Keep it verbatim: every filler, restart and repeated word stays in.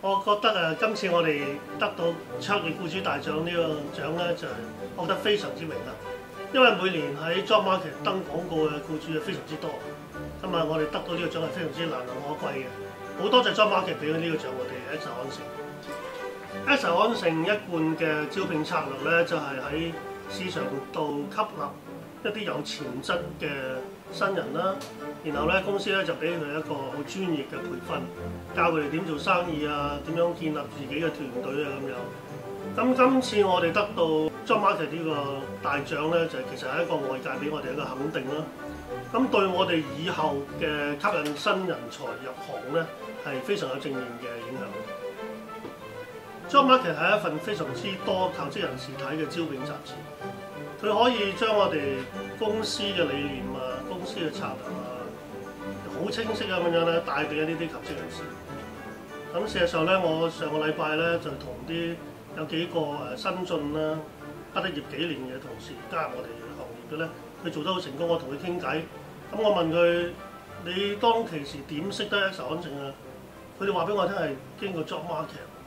我覺得誒，今次我哋得到卓越僱主大獎呢個獎咧，就係我覺得非常之榮幸，因為每年喺 Job Market 登廣告嘅僱主係非常之多，咁啊，我哋得到呢個獎係非常之難能可貴嘅。好多謝 Job Market 俾咗呢個獎我哋 Extra 安盛。Extra 安盛一貫嘅招聘策略咧，就係喺市場度吸納一啲有潛質嘅新人啦，然後咧公司咧就俾佢一個好專業嘅培訓，教佢哋點做生意啊，點樣建立自己嘅團隊啊咁樣。咁今次我哋得到 Job Market 呢個大獎咧，就係其實係一個外界俾我哋一個肯定啦。咁對我哋以後嘅吸引新人才入行咧，係非常有正面嘅影響。Job Market 係一份非常之多求職人士睇嘅招聘雜誌，佢可以將我哋公司嘅理念啊、公司嘅策略啊，好清晰咁樣咧帶俾一啲啲求職人士。咁事實上咧，我上個禮拜咧就同啲有幾個誒新進啦、畢咗業幾年嘅同事加入我哋行業嘅咧，佢做得好成功，我同佢傾偈。咁我問佢：你當其時點識得Extra安盛啊？佢哋話俾我聽係經過 Job Market。